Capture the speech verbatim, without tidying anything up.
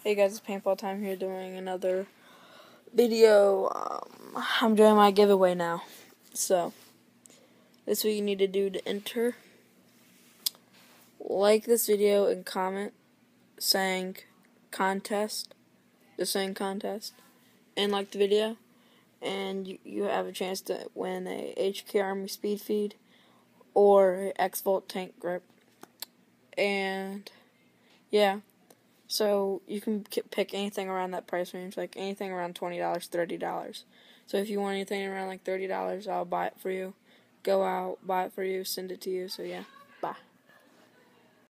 Hey guys, it's Paintball Time here doing another video. Um, I'm doing my giveaway now. So, this is what you need to do to enter. Like this video and comment saying contest, just saying contest, and like the video. And you, you have a chance to win a H K Army speed feed or a X Volt tank grip. And, yeah. So you can pick anything around that price range, like anything around twenty dollars, thirty dollars. So if you want anything around like thirty dollars, I'll buy it for you. Go out, buy it for you, send it to you. So yeah.